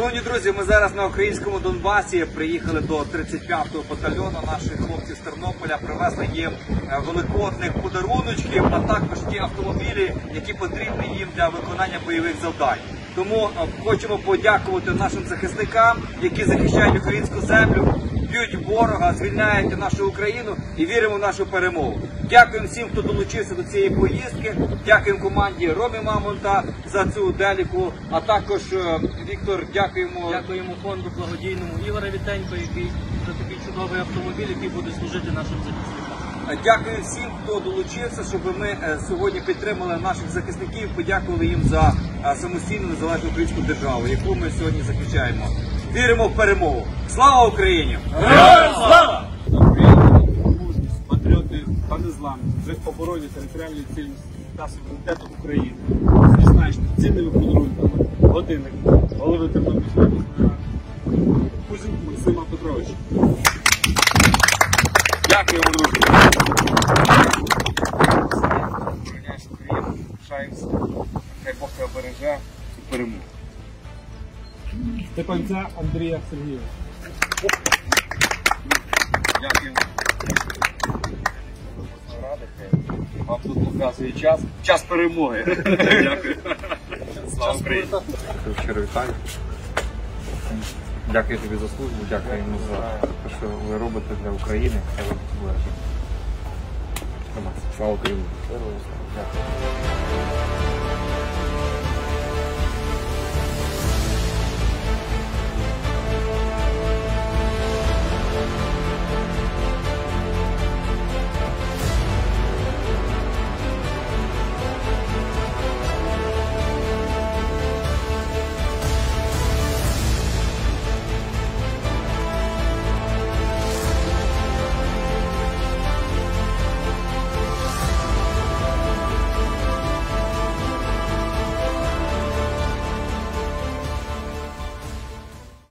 Шановні друзі, ми зараз на українському Донбасі приїхали до 35-го батальйону наших хлопців з Тернополя, привезли їм великодних подаруночків, а також ті автомобілі, які потрібні їм для виконання бойових завдань. Тому хочемо подякувати нашим захисникам, які захищають українську землю, б'ють ворога, звільняють нашу Україну і віримо в нашу перемогу. Дякуємо всім, хто долучився до цієї поїздки, дякуємо команді Ромі Мамонта за цю деліку, а також, Віктор, Дякуємо фонду благодійному Ігоря Вітенько, який за такий чудовий автомобіль, який буде служити нашим захисникам. Дякую всім, хто долучився, щоб ми сьогодні підтримали наших захисників, подякували їм за самостійну незалежну українську державу, яку ми сьогодні захищаємо. Віримо в перемогу. Слава Україні! Героям слава! Мужність, патріоти та незламність в обороні територіальної цілісності та суверенітету України. Відзначте цінними подарунками годинник голови Тернопільської обласної ради Кузенка Максима Петровича. Дякуємо, друзі! Обороняєш Україну, пишаємося, хай Бог тебе береже і перемогу. Степанця Андрія Сергійовича. Дякую. Вам тут показує час перемоги. Дякую. Слава Україні. Щиро вітаю. Дякую тобі за службу, дякуємо за те, що ви робите для України. Хай вам буде. Слава Україні. Дякую.